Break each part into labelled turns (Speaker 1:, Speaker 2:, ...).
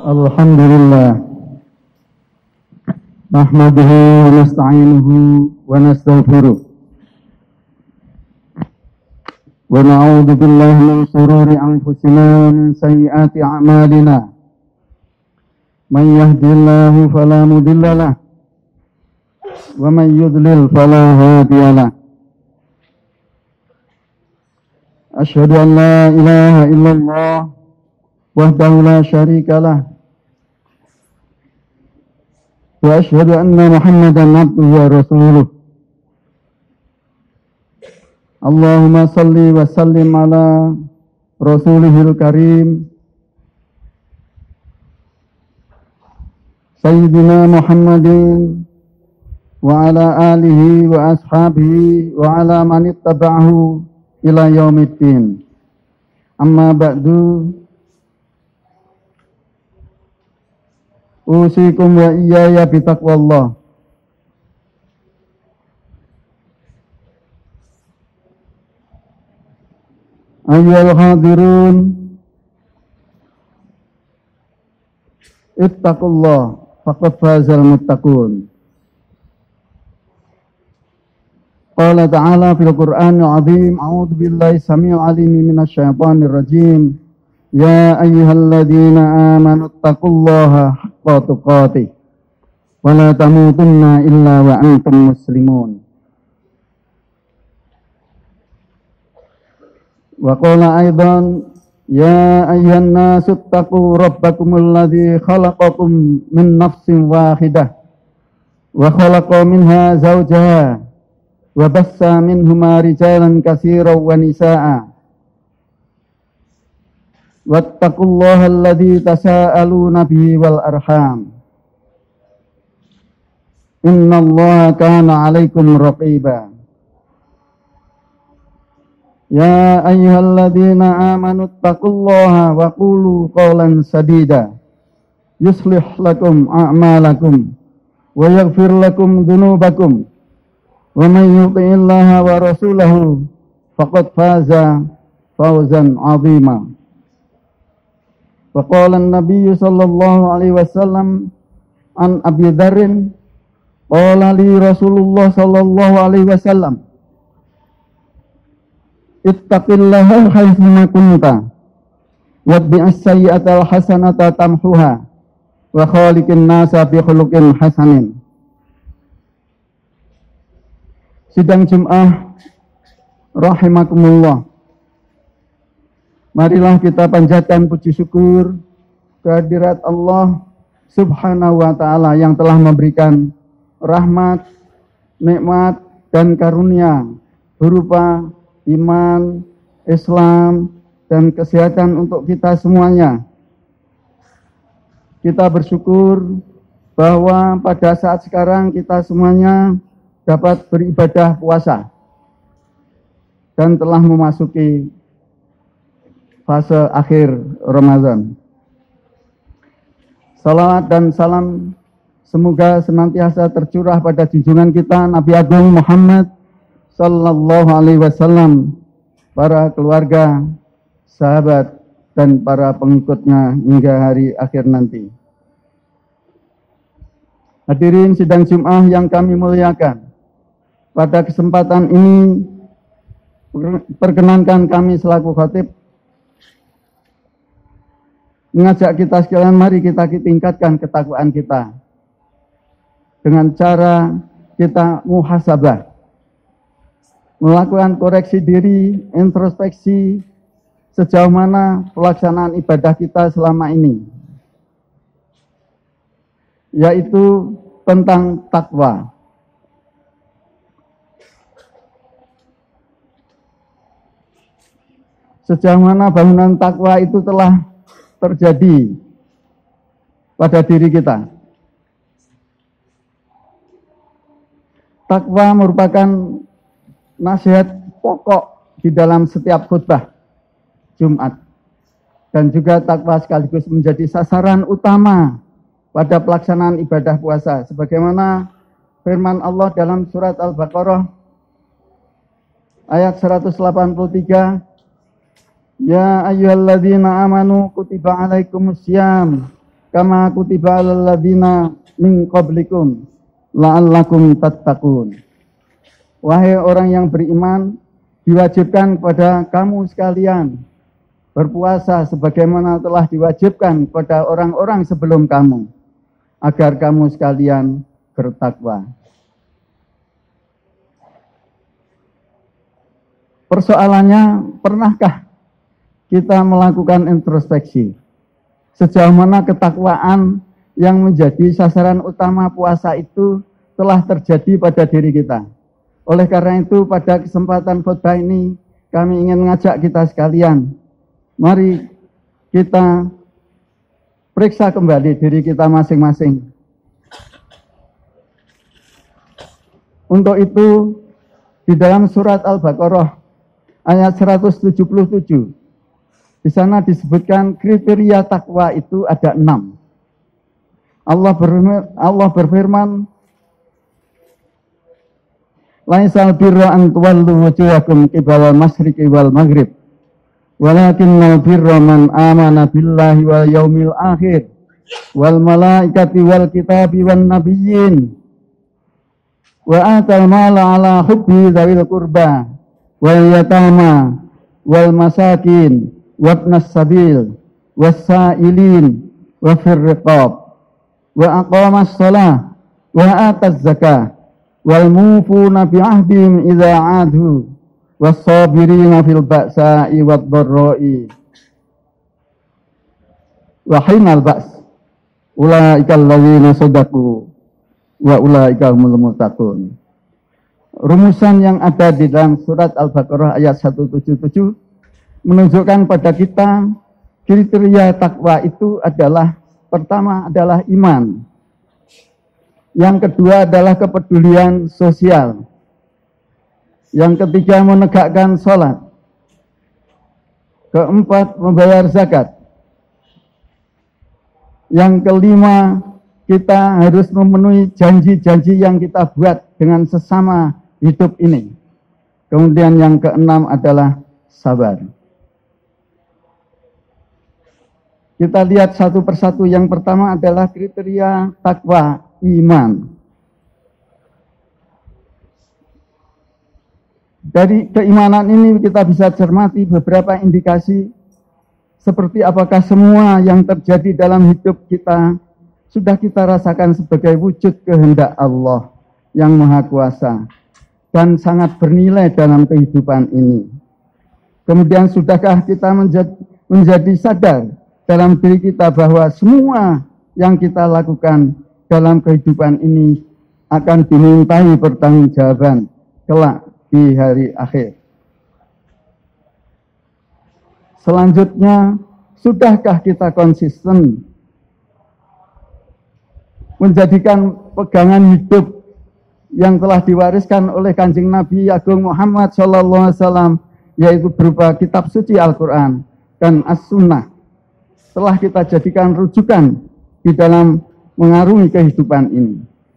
Speaker 1: Alhamdulillah nahmaduhu wa nasta'inuhu wa nastaghfiruh wa na'udzu billahi min shururi anfusina wa min sayyiati a'malina man yahdihillahu fala mudilla lahu wa man yudlil fala hadiya lahu asyhadu an la ilaha illallah wahdahu la syarika lah wa asyhadu anna Muhammadan abduhu wa rasuluh. Allahumma salli wa sallim ala rasulihil karim sayyidina Muhammadin wa ala alihi wa ashabihi wa ala man ittaba'ahu ila yaumiddin. Amma ba'du, usikum wa iyaya bitaqwallah. Ayyuhal hadirun, ittaqullah faqad fazal muttaqun. Qala ta'ala fil Qur'anil 'azim, a'udzu billahi samii'il 'aliim minasy syaithaanir rajiim. Ya ayyuhalladzina amanu taqullaha haqqa tuqatih wa la tamutunna illa wa antum muslimun. Wa qala aidan ya ayyuhan nasu taqu rabbakumul ladzi khalaqakum min nafsin wahidah wa khalaqa minha zawjaha wa bassa minhuma rijalan katsiran wa nisaa'a wattaqullaha alladzi tasaaluna bihi wal arham innallaha kana 'alaikum raqiba. Ya ayyuhalladzina amanu taqullaha wa qulu qawlan sadida yuslih lakum a'malakum wa yaghfir lakum dhunubakum wa man yuti'illaha wa rasulahu faqad faza fawzan 'azima. Wa qala an-nabiy sallallahu alaihi wasallam an Abi Dzarrin qala li Rasulullah sallallahu alaihi wasallam ittaqillaha haitsu ma kunta watbi'as sayyi'ata al-hasanata tamhuha wa khaliqin nasa bi khuluqin hasanin. Sidang Jumat rahimakumullah, marilah kita panjatkan puji syukur kehadirat Allah Subhanahu wa ta'ala yang telah memberikan rahmat, nikmat, dan karunia berupa iman, Islam, dan kesehatan untuk kita semuanya. Kita bersyukur bahwa pada saat sekarang kita semuanya dapat beribadah puasa dan telah memasuki fase akhir Ramadan. Salawat dan salam semoga senantiasa tercurah pada junjungan kita Nabi Agung Muhammad sallallahu alaihi wasallam, para keluarga, sahabat, dan para pengikutnya hingga hari akhir nanti. Hadirin sidang Jumat yang kami muliakan, pada kesempatan ini perkenankan kami selaku khatib mengajak kita sekalian, mari kita tingkatkan ketakwaan kita dengan cara kita muhasabah, melakukan koreksi diri, introspeksi sejauh mana pelaksanaan ibadah kita selama ini, yaitu tentang takwa. Sejauh mana bangunan takwa itu telah terjadi pada diri kita. Takwa merupakan nasihat pokok di dalam setiap khutbah Jumat, dan juga takwa sekaligus menjadi sasaran utama pada pelaksanaan ibadah puasa, sebagaimana firman Allah dalam surat Al-Baqarah ayat 183, Ya ayyuhalladzina amanu kutiba alaikumussyam kama kutiba 'alal ladzina min qablikum la'allakum tattaqun. Wahai orang yang beriman, diwajibkan kepada kamu sekalian berpuasa sebagaimana telah diwajibkan kepada orang-orang sebelum kamu, agar kamu sekalian bertakwa. Persoalannya, pernahkah kita melakukan introspeksi? Sejauh mana ketakwaan yang menjadi sasaran utama puasa itu telah terjadi pada diri kita. Oleh karena itu, pada kesempatan khotbah ini, kami ingin mengajak kita sekalian, mari kita periksa kembali diri kita masing-masing. Untuk itu, di dalam surat Al-Baqarah ayat 177, di sana disebutkan kriteria takwa itu ada 6. Allah berfirman, laisal birra an tuwallu wujuhakum qibala masyriqi wal maghrib, walakinnal birra man amana billahi wal yaumil akhir wal malaikati wal kitabi wan nabiyyin wa atal mala ala hubbi dzawil qurba wal yatama wal masakin wabnas sabil wasailin wa fir riqab wa aqamas shalah wa ataz zakah wal mufuna bi ahdihim idza adu was-sabirina fil ba'sa'i wad dharra'i wa hinal ba's ulaikal ladzina shadaqu wa ulaika humul muttaqun. Rumusan yang ada di dalam surat Al-Baqarah ayat 177 menunjukkan pada kita kriteria takwa itu adalah, pertama adalah iman, yang kedua adalah kepedulian sosial, yang ketiga menegakkan sholat, keempat membayar zakat, yang kelima kita harus memenuhi janji-janji yang kita buat dengan sesama hidup ini, kemudian yang keenam adalah sabar. Kita lihat satu persatu. Yang pertama adalah kriteria takwa, iman. Dari keimanan ini kita bisa cermati beberapa indikasi seperti apakah semua yang terjadi dalam hidup kita sudah kita rasakan sebagai wujud kehendak Allah yang Maha Kuasa dan sangat bernilai dalam kehidupan ini. Kemudian sudahkah kita menjadi sadar dalam diri kita bahwa semua yang kita lakukan dalam kehidupan ini akan dimintai pertanggungjawaban kelak di hari akhir. Selanjutnya, sudahkah kita konsisten menjadikan pegangan hidup yang telah diwariskan oleh Kanjeng Nabi Agung Muhammad SAW, yaitu berupa kitab suci Al-Quran dan As-Sunnah, telah kita jadikan rujukan di dalam mengarungi kehidupan ini.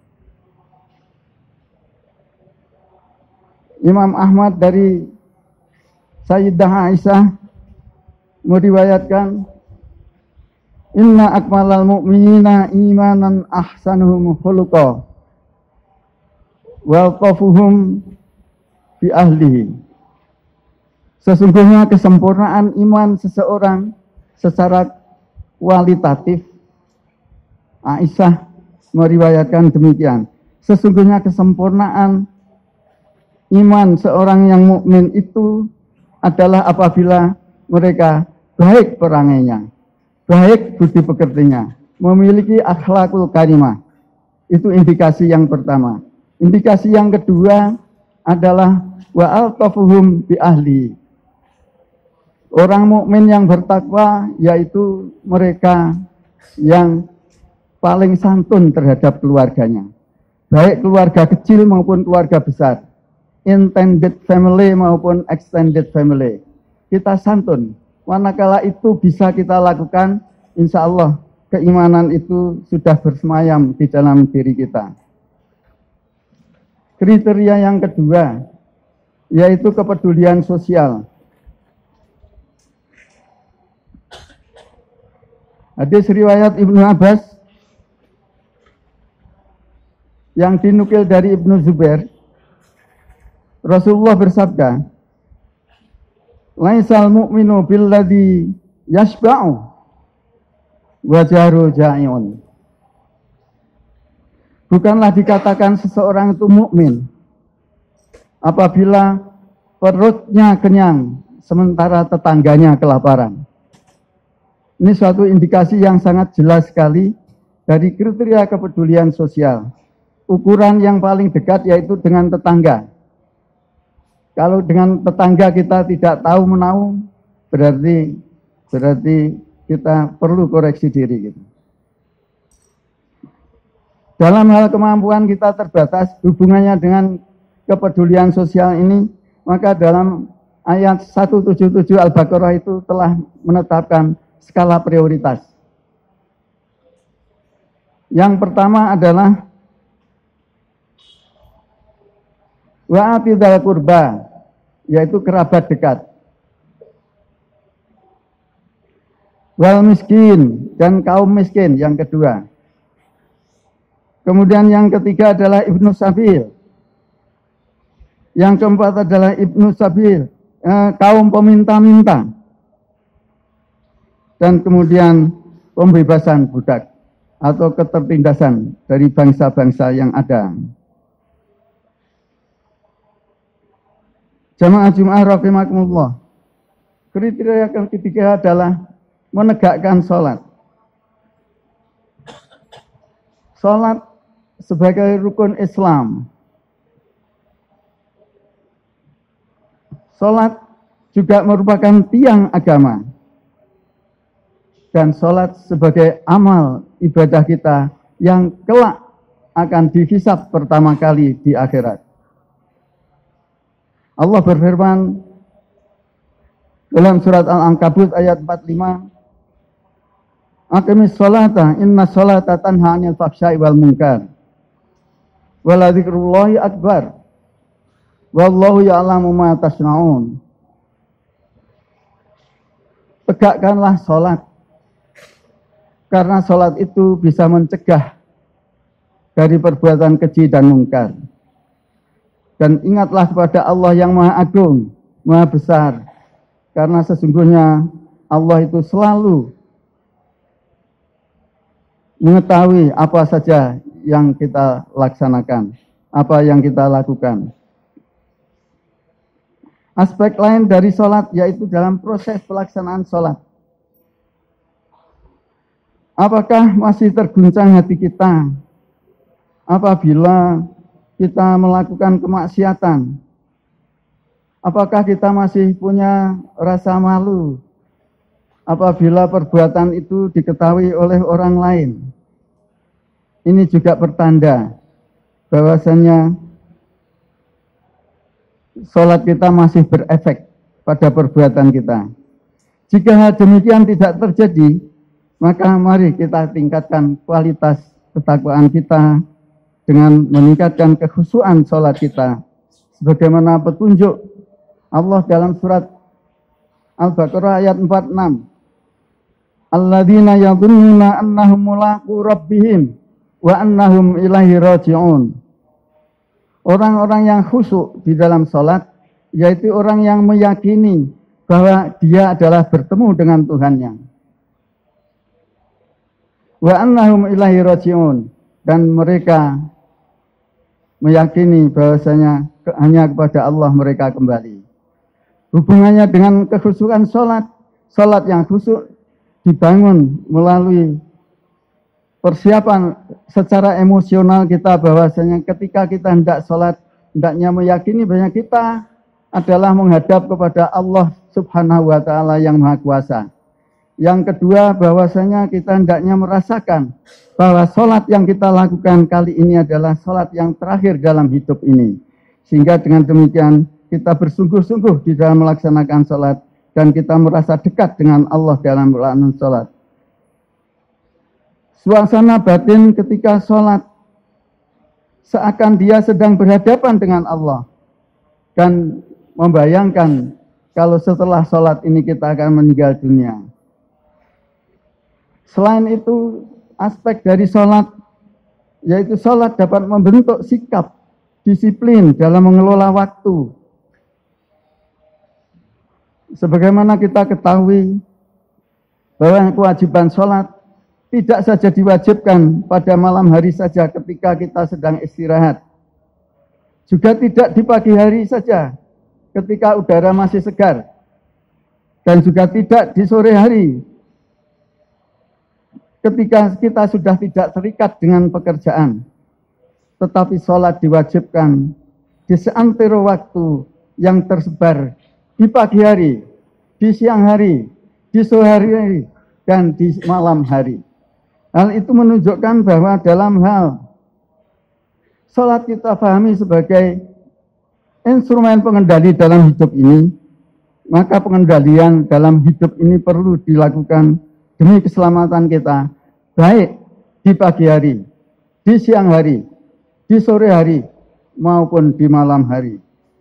Speaker 1: Imam Ahmad dari Sayyidah Aisyah meriwayatkan, inna akmalal mu'minina imanan ahsanuhum khuluqa wa qafuhum bi ahlihi. Sesungguhnya kesempurnaan iman seseorang secara kualitatif, Aisyah meriwayatkan demikian. Sesungguhnya kesempurnaan iman seorang yang mukmin itu adalah apabila mereka baik perangainya, baik budi pekertinya, memiliki akhlakul karimah. Itu indikasi yang pertama. Indikasi yang kedua adalah wa altafuhum bi ahli. Orang mukmin yang bertakwa yaitu mereka yang paling santun terhadap keluarganya, baik keluarga kecil maupun keluarga besar, intended family maupun extended family. Kita santun. Manakala itu bisa kita lakukan, insya Allah keimanan itu sudah bersemayam di dalam diri kita. Kriteria yang kedua yaitu kepedulian sosial. Hadis riwayat Ibnu Abbas yang dinukil dari Ibnu Zubair, Rasulullah bersabda, "Laisal mu'minu billadzi yashba'u wa jaru ja'iun." Bukanlah dikatakan seseorang itu mukmin apabila perutnya kenyang sementara tetangganya kelaparan. Ini suatu indikasi yang sangat jelas sekali dari kriteria kepedulian sosial. Ukuran yang paling dekat yaitu dengan tetangga. Kalau dengan tetangga kita tidak tahu menahu, berarti kita perlu koreksi diri gitu. Dalam hal kemampuan kita terbatas, hubungannya dengan kepedulian sosial ini, maka dalam ayat 177 Al-Baqarah itu telah menetapkan skala prioritas. Yang pertama adalah wa'atidal qurba, yaitu kerabat dekat. Wal miskin, dan kaum miskin yang kedua. Kemudian yang ketiga adalah Ibnu Sabil. Yang keempat adalah Ibnu Sabil, kaum peminta-minta. Dan kemudian pembebasan budak atau ketertindasan dari bangsa-bangsa yang ada. Jamaah Jum'ah rahimakumullah. Kriteria yang ketiga adalah menegakkan sholat. Sholat sebagai rukun Islam. Sholat juga merupakan tiang agama. Dan sholat sebagai amal ibadah kita yang kelak akan dihisab pertama kali di akhirat. Allah berfirman dalam surat Al-Ankabut ayat 45, "Aqimis sholata, inna sholata tanha 'anil fahsya'i wal munkar. Wa la dzikrullahi akbar. Wallahu ya'lamu ma tasna'un." Tegakkanlah sholat, karena sholat itu bisa mencegah dari perbuatan keji dan mungkar. Dan ingatlah kepada Allah yang Maha Agung, Maha Besar, karena sesungguhnya Allah itu selalu mengetahui apa saja yang kita laksanakan, apa yang kita lakukan. Aspek lain dari sholat yaitu dalam proses pelaksanaan sholat. Apakah masih terguncang hati kita apabila kita melakukan kemaksiatan? Apakah kita masih punya rasa malu apabila perbuatan itu diketahui oleh orang lain? Ini juga pertanda bahwasanya sholat kita masih berefek pada perbuatan kita. Jika hal demikian tidak terjadi, maka mari kita tingkatkan kualitas ketakwaan kita dengan meningkatkan kekhusyuan sholat kita. Sebagaimana petunjuk Allah dalam surat Al-Baqarah ayat 46. Alladzina yadhunnuna annahum mulaqu rabbihim wa annahum ilaihi raji'un. Orang-orang yang khusyuk di dalam sholat, yaitu orang yang meyakini bahwa dia adalah bertemu dengan Tuhannya. Wa annahum ilaihi raji'un, dan mereka meyakini bahwasanya hanya kepada Allah mereka kembali. Hubungannya dengan kekhusyukan sholat, sholat yang khusyuk dibangun melalui persiapan secara emosional kita, bahwasanya ketika kita hendak sholat, hendaknya meyakini bahwa kita adalah menghadap kepada Allah Subhanahu wa Ta'ala yang Maha Kuasa. Yang kedua, bahwasanya kita hendaknya merasakan bahwa sholat yang kita lakukan kali ini adalah sholat yang terakhir dalam hidup ini. Sehingga dengan demikian kita bersungguh-sungguh di dalam melaksanakan sholat, dan kita merasa dekat dengan Allah dalam melaksanakan sholat. Suasana batin ketika sholat seakan dia sedang berhadapan dengan Allah, dan membayangkan kalau setelah sholat ini kita akan meninggal dunia. Selain itu, aspek dari sholat, yaitu sholat dapat membentuk sikap, disiplin dalam mengelola waktu. Sebagaimana kita ketahui bahwa kewajiban sholat tidak saja diwajibkan pada malam hari saja ketika kita sedang istirahat. Juga tidak di pagi hari saja ketika udara masih segar. Dan juga tidak di sore hari ketika kita sudah tidak terikat dengan pekerjaan. Tetapi sholat diwajibkan di seantero waktu yang tersebar di pagi hari, di siang hari, di sore hari, dan di malam hari. Hal itu menunjukkan bahwa dalam hal sholat kita pahami sebagai instrumen pengendali dalam hidup ini, maka pengendalian dalam hidup ini perlu dilakukan demi keselamatan kita, baik di pagi hari, di siang hari, di sore hari, maupun di malam hari.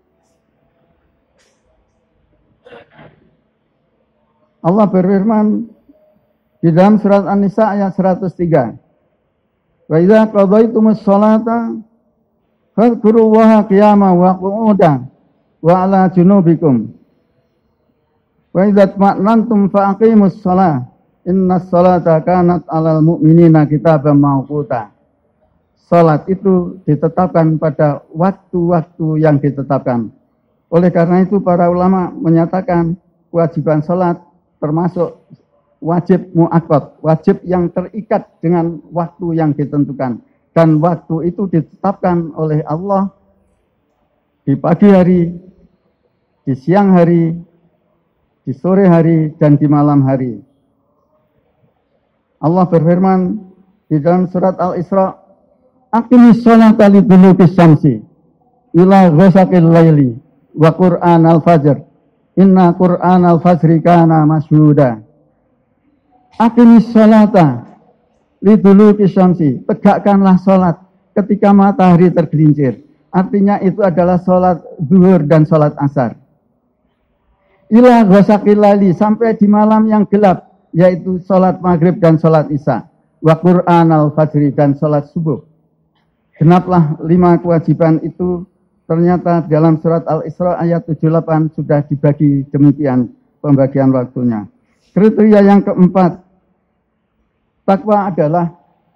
Speaker 1: Allah berfirman di dalam surat An-Nisa ayat 103. Wa idza qadaytumus sholata fadhkurullaha qiyaman wa qu'udan wa 'ala junubikum. Wa idza tma'nantum faqimus shalah innas sholata kanat 'alal mu'minina kitaban mawquta. Salat itu ditetapkan pada waktu-waktu yang ditetapkan. Oleh karena itu para ulama menyatakan kewajiban salat termasuk wajib muakkad, wajib yang terikat dengan waktu yang ditentukan. Dan waktu itu ditetapkan oleh Allah di pagi hari, di siang hari, di sore hari, dan di malam hari. Allah berfirman di dalam surat Al-Isra, Aqimis sholata liduluki syamsi ila ghasaqil laili wa Qur'an al-fajr inna Qur'an al-fajri kana masyhuda. Aqimis sholata liduluki syamsi, tegakkanlah sholat ketika matahari tergelincir. Artinya itu adalah sholat zuhur dan sholat asar. Ila ghasaqil laili, sampai di malam yang gelap, yaitu sholat maghrib dan sholat isya. Wa Qur'an al-fajri, dan sholat subuh. Genaplah 5 kewajiban itu ternyata dalam surat Al-Isra ayat 78 sudah dibagi demikian pembagian waktunya. Kriteria yang keempat, takwa adalah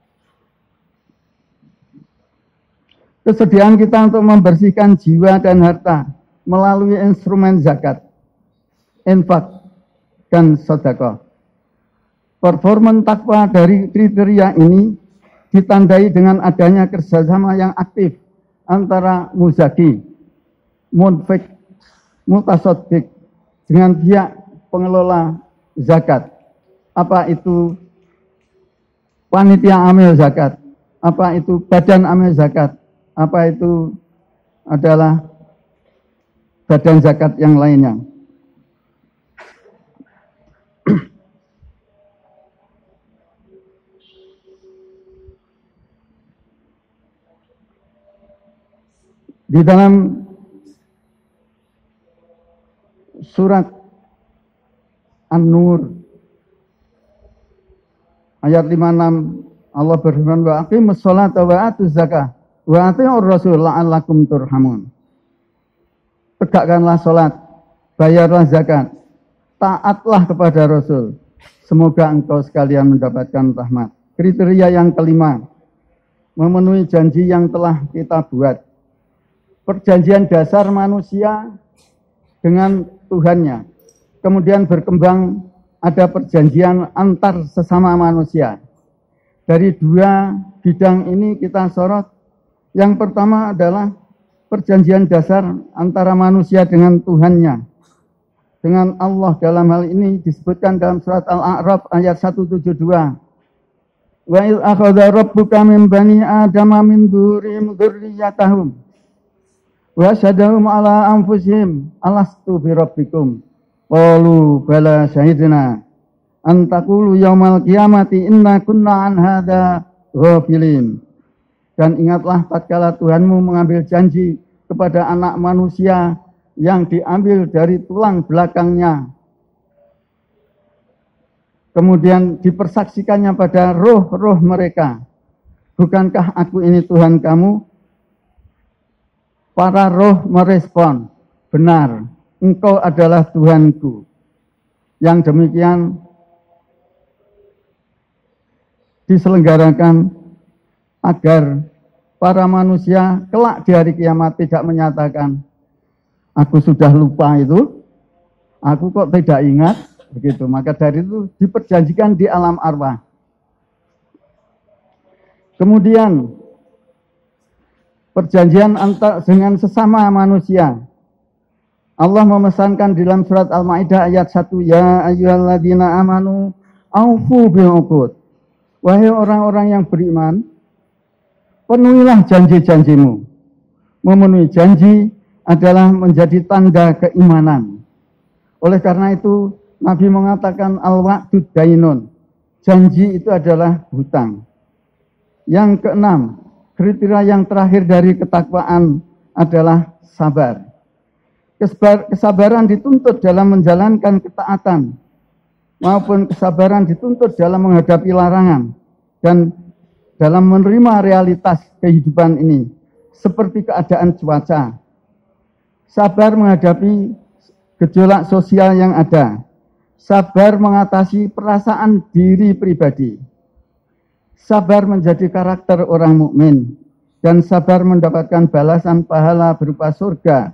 Speaker 1: kesediaan kita untuk membersihkan jiwa dan harta melalui instrumen zakat, infak, dan sedekah. Performan takwa dari kriteria ini ditandai dengan adanya kerjasama yang aktif antara muzaki, munfik, mutasaddiq dengan pihak pengelola zakat. Apa itu panitia amil zakat? Apa itu badan amil zakat? Apa itu adalah badan zakat yang lainnya? Di dalam surat An-Nur ayat 56 Allah berfirman wa aqimus sholata wa atuz zakah wa atiiur rasul la'allakum turhamun. Tegakkanlah salat, bayarlah zakat, taatlah kepada Rasul, semoga engkau sekalian mendapatkan rahmat. Kriteria yang kelima, memenuhi janji yang telah kita buat. Perjanjian dasar manusia dengan Tuhannya. Kemudian berkembang ada perjanjian antar sesama manusia. Dari 2 bidang ini kita sorot. Yang pertama adalah perjanjian dasar antara manusia dengan Tuhannya. Dengan Allah, dalam hal ini disebutkan dalam surat Al-A'raf ayat 172. Wa idh akhadha rabbuka min bani adama min dzurriyyahim dzurriyyatahum wa syadahum ala anfusihim alastu bi rabbikum qalu bala syahidna an taqulu yaumal qiyamati inna kunna an hadza ghafilin. Dan ingatlah tatkala Tuhanmu mengambil janji kepada anak manusia yang diambil dari tulang belakangnya kemudian dipersaksikannya pada roh-roh mereka. Bukankah aku ini Tuhan kamu? Para roh merespon, benar, engkau adalah Tuhanku. Yang demikian diselenggarakan agar para manusia kelak di hari kiamat tidak menyatakan, aku sudah lupa itu, aku kok tidak ingat, begitu. Maka dari itu diperjanjikan di alam arwah. Kemudian perjanjian dengan sesama manusia. Allah memesankan di dalam surat Al-Maidah ayat 1, ya ayyuhalladzina amanu aufu bil uqud. Wahai orang-orang yang beriman, penuhilah janji-janjimu. Memenuhi janji adalah menjadi tanda keimanan. Oleh karena itu Nabi mengatakan al-wa'du dainun. Janji itu adalah hutang. Yang keenam, kriteria yang terakhir dari ketakwaan adalah sabar. Kesabaran dituntut dalam menjalankan ketaatan, maupun kesabaran dituntut dalam menghadapi larangan, dan dalam menerima realitas kehidupan ini, seperti keadaan cuaca. Sabar menghadapi gejolak sosial yang ada. Sabar mengatasi perasaan diri pribadi. Sabar menjadi karakter orang mukmin, dan sabar mendapatkan balasan pahala berupa surga.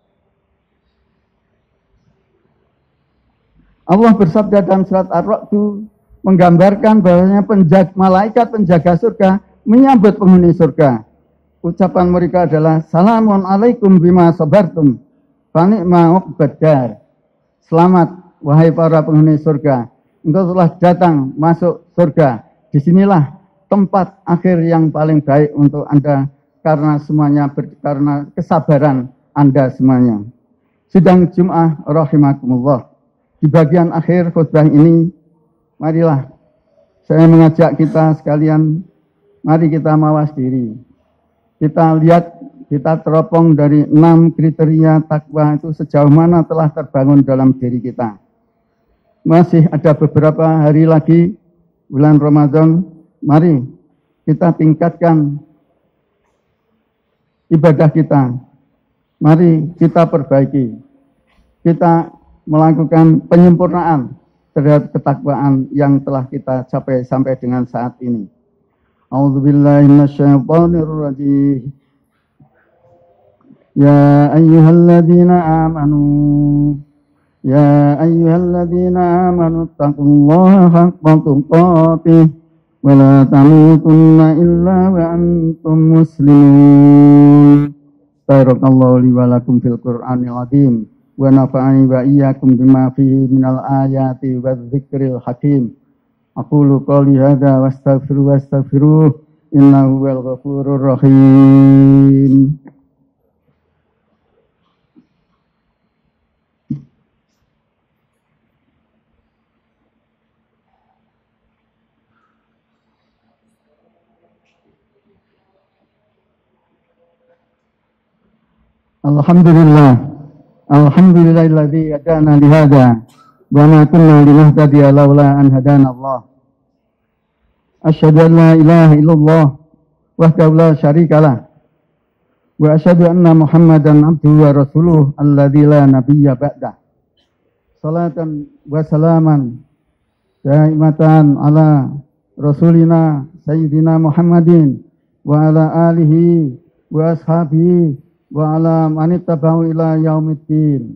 Speaker 1: Allah bersabda dalam surat Ar-Ra'd menggambarkan bahwasanya malaikat penjaga surga menyambut penghuni surga. Ucapan mereka adalah salamun alaikum bima sabartum fa ni'ma uqbad. Selamat wahai para penghuni surga, engkau telah datang masuk surga. Disinilah tempat akhir yang paling baik untuk Anda karena karena kesabaran Anda semuanya. Sidang Jum'ah rahimakumullah. Di bagian akhir khutbah ini, marilah saya mengajak kita sekalian, mari kita mawas diri. Kita lihat, kita teropong dari 6 kriteria takwa itu sejauh mana telah terbangun dalam diri kita. Masih ada beberapa hari lagi bulan Ramadan, mari kita tingkatkan ibadah kita. Mari kita perbaiki. Kita melakukan penyempurnaan terhadap ketakwaan yang telah kita capai sampai dengan saat ini. A'udzubillahi minasyaitonirrajim. Ya ayyuhalladzina amanu taqullaha haqqa tuqatih wa la tamutunna illa wa antum muslimun. Barakallahu li wa lakum fil Qur'anil azim. Wa nafa'ani wa iyyakum bima fihi minal ayati wadh-dzikril hakim. Aqulu qouli hadza wastaghfiruh innahu huwal ghafurur rahim. Alhamdulillah. Alhamdulillahilladzi hadana li hadza wa ma kunna linahtadiya laula an hadana Allah. Asyhadu an la ilaha illallah wahdahu la syarikalah wa asyhadu anna Muhammadan abduhu wa rasuluh alladzi la nabiyya ba'dah. Salatan wa salaman daimatan ala rasulina sayyidina Muhammadin wa ala alihi wa ashabihi wa ala man ittaba'ahu ila yaumiddin.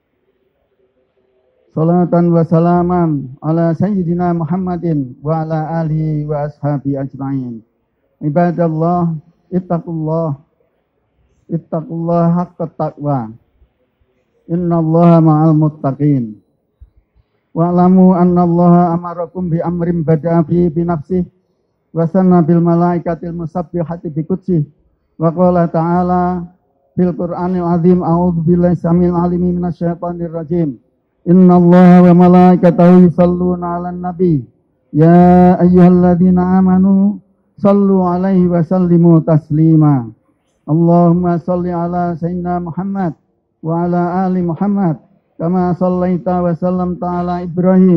Speaker 1: Salatan wa salaman ala sayyidina Muhammadin wa ala alihi wa ashabi ajma'in. Ibadallah, ittaqullah haqqa taqwa. Innallaha ma'al muttaqin. Wa'lamu annallaha amarakum bi amrin bada'a fi bi nafsihi wa sanna bil malaikatil musabbihati bi qudsih. Wa qala ta'ala fil Qur'anil azim, a'udzu billahi samil alimi minasyaitonir rajim. Innallaha wa malaikatahu yusholluna 'alan nabi. Ya ayyuhalladzina amanu shallu 'alaihi wa sallimu taslima. Allahumma shalli 'ala sayyidina Muhammad wa 'ala ali Muhammad kama shallaita wa sallamta 'ala Ibrahim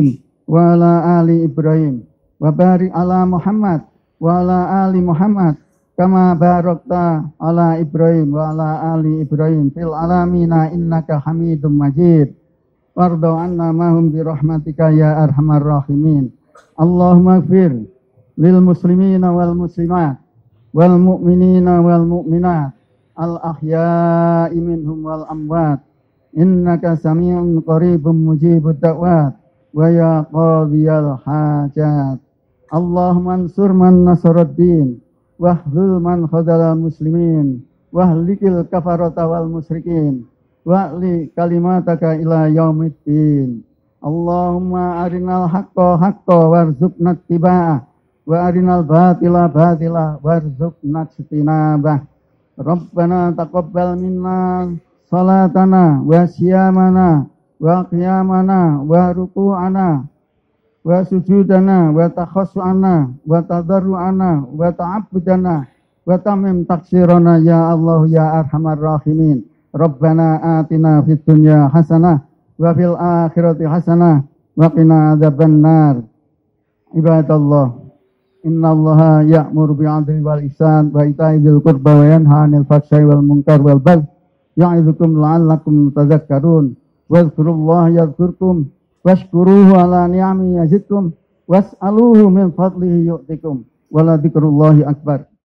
Speaker 1: wa ala ali Ibrahim wa barik ala Muhammad wa ala ali Muhammad kama barakta ala Ibrahim wa ala ali Ibrahim fil alamina innaka Hamidum Majid. Wardo anna mahum bi rahmatika ya arhamar rahimin. Allahumma ighfir lil muslimina wal muslimat wal mu'minina wal mu'minat al ahya'i minhum wal amwat innaka sami'un qaribun mujibud da'wat wa ya qadiyal hajat. Allahumma ansur man nasaraddin wahdul man khadalal muslimin wahlikil kafarata wal musyrikin wa'li kalimataka ila yaumiddin. Allahumma arinal haqqa haqqa warzuqna ittiba'ah wa arinal batila batila warzuqna ijtinabah. Rabbana taqabbal minna salatana wa siyamana wa qiyamana wa ruku'ana wa sujudana wa takhassu'ana wa tadarru'ana wa ta'abbudana wa tamim taksirana ya Allah ya arhamar rahimin. Rabbana atina fid dunya hasanah wa fil akhirati hasanah wa qina adzabannar. Ibadallah, innallaha ya'muru bil 'adli wal ihsan wa ita'i dzil qurba wa yanha 'anil fahsya'i wal munkar wal baghi ya'idzukum la'allakum tadhakkarun. Wadhkurullaha yadhkurkum washkuruhu ala ni'amihi yazidkum was'aluhu min fadlihi yu'tikum wa la dzikrullahi akbar.